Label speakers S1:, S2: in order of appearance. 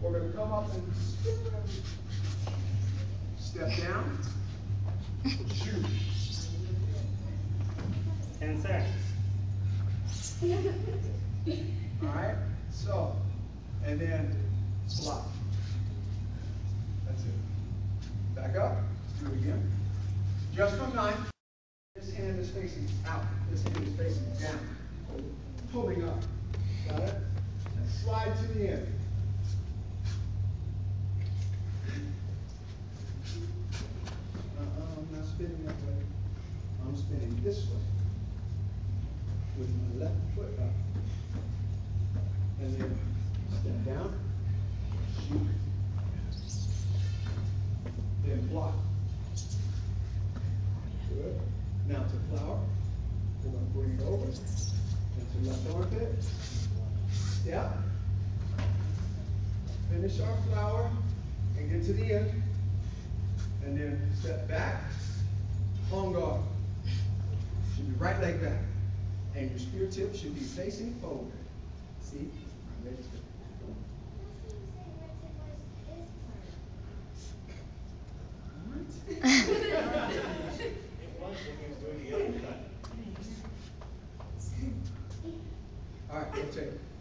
S1: We're going to come up and step down, shoot.
S2: 10 seconds.
S1: All right? So, and then block. That's it. Back up. Do it again. Just from 9. This hand is facing out. This hand is facing down. Pulling up. Got it? And slide to the end. I'm not spinning that way. I'm spinning this way. With my left foot up. And then step down. Shoot. Then block. Good. Now to flower. We're going to bring it over. Into left armpit. Step. Finish our flower and get to the end. And then step back. On guard. Should be right leg back. And your spear tip should be facing forward. See? I'm ready to go. All right, rotate.